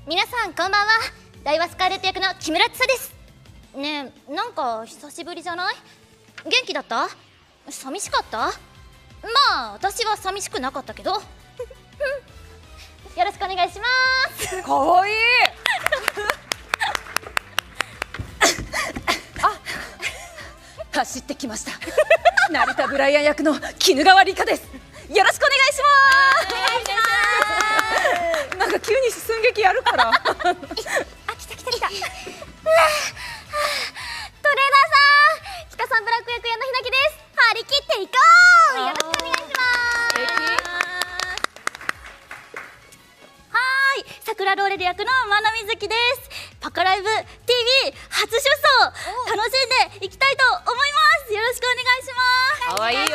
皆さんこんばんは。ダイワスカーレット役の木村千紗です。ねえ、なんか久しぶりじゃない？元気だった？寂しかった？まあ私は寂しくなかったけどよろしくお願いします。 かわいい走ってきました成田ブライアン役の絹川梨香です。よろしくお願いします。なんか急に寸劇やるからあ、来た来た来たトレーナーさん、北さんブラック役矢野ひなきです。張り切っていこう。よろしくお願いします。はーい、桜ローレル役の真野瑞希です。パカライブ TV 初出走、楽しんでいきたいと思います。よろしくお願いします。 かわいいよ。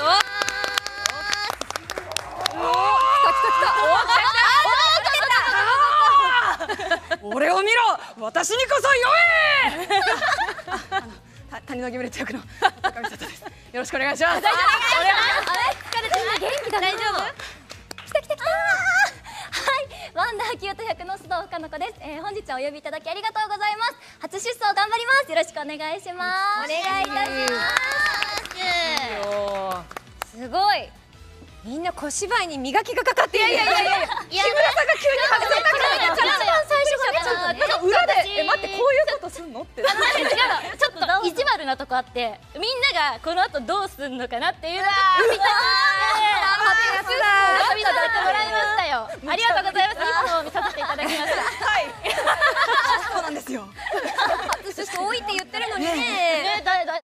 俺を見ろ、私にこそ酔え谷のギムレット役の高見里です。よろしくお願いします。大丈夫？ あれ疲れてる？元気だね。大丈夫？来た来た来た。はい、ワンダーキュート役の須藤かの子です。本日はお呼びいただきありがとうございます。初出走頑張ります。よろしくお願いします。お願いいたします。すごい。みんな小芝居に磨きがかかっている。いや木村さんが急に始めたから最初がね、なんか裏で待ってこういうことすんのってちょっと意地悪なとこあって、みんながこの後どうすんのかなっていうのを見たくて見させてもらいましたよ。ありがとうございます。いつも見させていただきました。 はいそうなんですよ。 初出走多いって言ってるのにね。